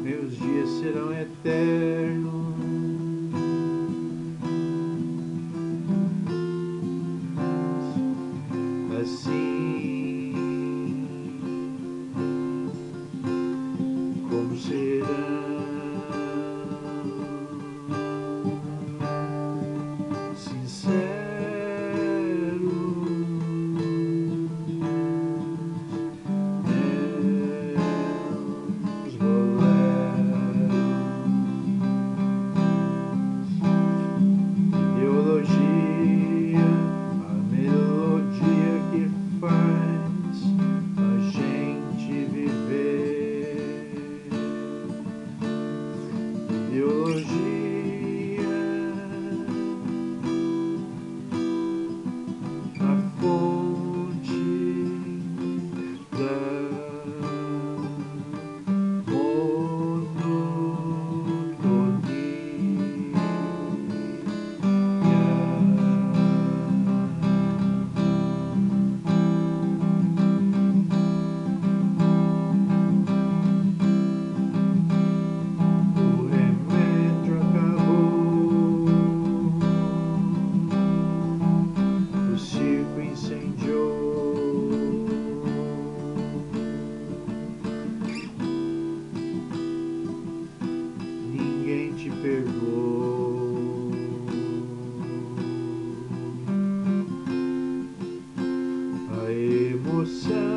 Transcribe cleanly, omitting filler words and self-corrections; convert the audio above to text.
meus dias serão eternos. Assim como serão sinceros meus boleros, ideologia, a melodia que faz a gente viver. Ideologia, a fonte da ninguém te perdoou. A emoção